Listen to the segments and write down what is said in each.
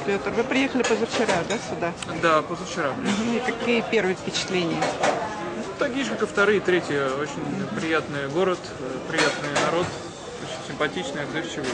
Петр. Вы приехали позавчера, да, сюда? Да, позавчера. И какие первые впечатления? Такие же, как и вторые, третьи. Очень приятный город, приятный народ, очень симпатичный, отзывчивый.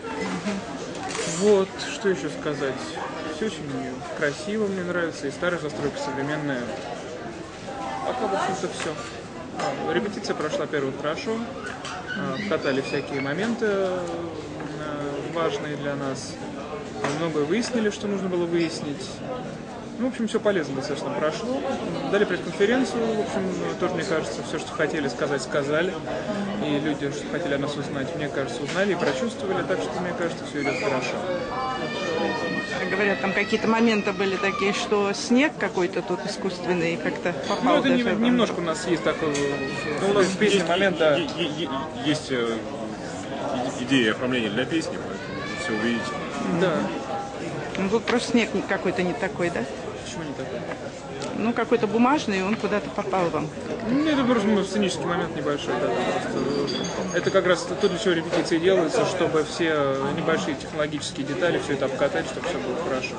Вот, что еще сказать. Все очень красиво, мне нравится, и старая застройка, современная. Пока, в общем-то, все. Репетиция прошла первую хорошо. Катали всякие моменты важные для нас. Многое выяснили, что нужно было выяснить. Ну, в общем, все полезно достаточно прошло. Дали пресс-конференцию, в общем, тоже, мне кажется, все, что хотели сказать, сказали. И люди, что хотели о нас узнать, мне кажется, узнали и прочувствовали, так что, мне кажется, все идет хорошо. Говорят, там какие-то моменты были такие, что снег какой-то тут искусственный как-то попал. Ну, это даже немножко у нас есть такой, у нас песни, момент, да. Есть идея оформления для песни, поэтому все увидите. Да. Ну, тут просто снег какой-то не такой, да? Почему не такой? Ну, какой-то бумажный, и он куда-то попал вам. Ну, это просто сценический момент небольшой. Да, просто, это как раз то, для чего репетиции делаются, чтобы все небольшие технологические детали, все это обкатать, чтобы все было хорошо.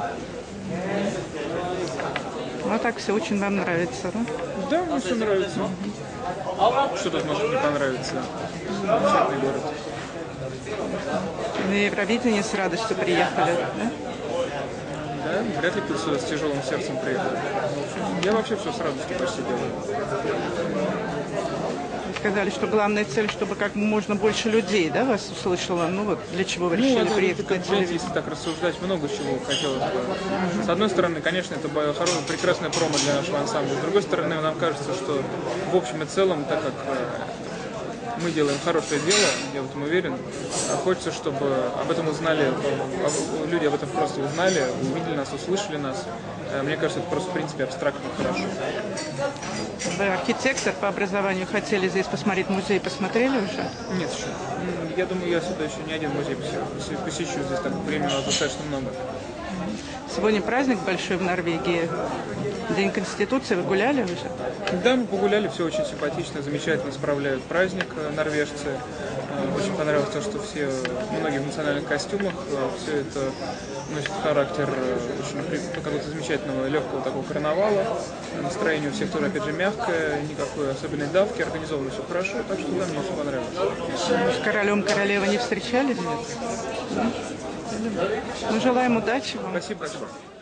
Ну, так все очень вам нравится, да? Да, мне все нравится. Что тут может не понравиться? Замечательный город. На Евровидение с радостью приехали, да? Да, вряд ли кто сюда с тяжелым сердцем приехал. Я вообще все с радостью почти делаю. Вы сказали, что главная цель, чтобы как можно больше людей, да, вас услышало. Ну вот, для чего вы решили приехать на телевизор? Если так рассуждать, много чего хотелось бы. С одной стороны, конечно, это прекрасная промо для нашего ансамбля. С другой стороны, нам кажется, что в общем и целом, так как мы делаем хорошее дело, я в этом уверен. Хочется, чтобы об этом узнали, люди об этом просто узнали, увидели нас, услышали нас. Мне кажется, это просто, в принципе, абстрактно хорошо. Вы архитектор по образованию, хотели здесь посмотреть музей, посмотрели уже? Нет еще. Я думаю, я сюда еще не один музей посещу. Здесь так времени у нас достаточно много. Сегодня праздник большой в Норвегии. День Конституции. Вы гуляли уже? Да, мы погуляли, все очень симпатично, замечательно справляют праздник норвежцы. Очень понравилось то, что все, многие в национальных костюмах, все это носит характер очень какого-то замечательного легкого такого карнавала. Настроение у всех тоже, опять же, мягкое, никакой особенной давки, организовано все хорошо, так что да, мне все понравилось. С королем, королевой не встречались? Нет. Ну, желаем удачи вам. Спасибо.